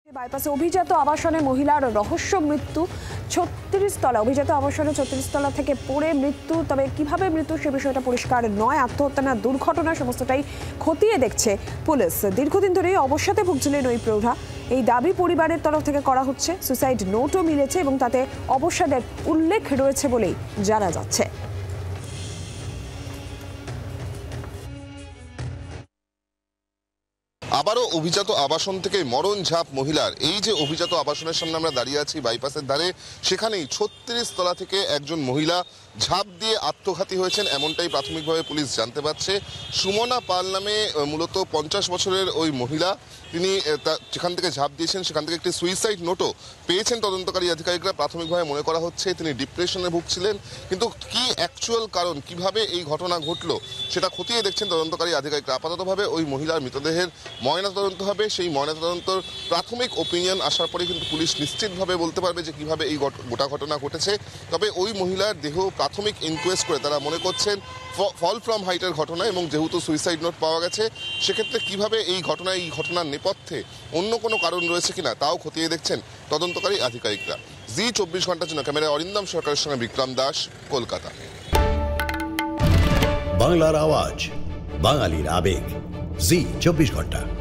বাইপাসে অভিজাত আবাসনে মহিলার রহস্য মৃত্যু। ৩৬ তলা অভিজাত আবাসনে ৩৬ তলা থেকে পড়ে মৃত্যু। তবে কিভাবে মৃত্যু সে বিষয়টা পরিষ্কার নয়। আত্মহত্যা না দুর্ঘটনা সমস্তটাই খতিয়ে দেখছে পুলিশ। দীর্ঘদিন ধরেই অবসাদে ভুগছিলেন ওই প্রৌঢ়া। এই দাবি পরিবারের তরফ থেকে করা হচ্ছে। সুসাইড নোটও মিলেছে এবং তাতে অবসাদের উল্লেখ রয়েছে বলেই জানা যাচ্ছে। আবারও অভিজাত আবাসন থেকে মরণ ঝাঁপ মহিলার। এই যে অভিজাত আবাসনের সামনে আমরা দাঁড়িয়ে আছি বাইপাসের ধারে, সেখানেই ৩৬ তলা থেকে একজন মহিলা ঝাঁপ দিয়ে আত্মঘাতী হয়েছেন, এমনটাই প্রাথমিকভাবে পুলিশ জানতে পারছে। সুমনা পাল নামে মূলত ৫০ বছরের ওই মহিলা, তিনি যেখান থেকে ঝাঁপ দিয়েছেন সেখান থেকে একটি সুইসাইড নোটও পেয়েছেন তদন্তকারী আধিকারিকরা। প্রাথমিকভাবে মনে করা হচ্ছে তিনি ডিপ্রেশনে ভুগছিলেন, কিন্তু কি অ্যাকচুয়াল কারণ, কিভাবে এই ঘটনা ঘটলো সেটা খতিয়ে দেখছেন তদন্তকারী আধিকারিকরা। আপাততভাবে ওই মহিলার মৃতদেহের ময়নাতদন্ত হবে। সেই ময়নাতদন্তর প্রাথমিক ওপিনিয়ন আসার পরে কিন্তু পুলিশ নিশ্চিতভাবে বলতে পারবে যে কিভাবে এই গোটা ঘটনা ঘটেছে। তবে ওই মহিলার দেহ প্রাথমিক ইনকোয়েস্ট করে তারা মনে করছেন ফল ফ্রম হাইটের ঘটনা, এবং যেহেতু সুইসাইড নোট পাওয়া গেছে সেক্ষেত্রে কিভাবে এই ঘটনার নেপথ্যে অন্য কোনো কারণ রয়েছে কিনা তাও খতিয়ে দেখছেন তদন্তকারী আধিকারিকরা। জি ২৪ ঘন্টার জন্য ক্যামেরায় অরিন্দম সরকারের সঙ্গে বিক্রম দাস, কলকাতা। বাংলার আওয়াজ, বাঙালির আবেগ, জি ২৪ ঘন্টা।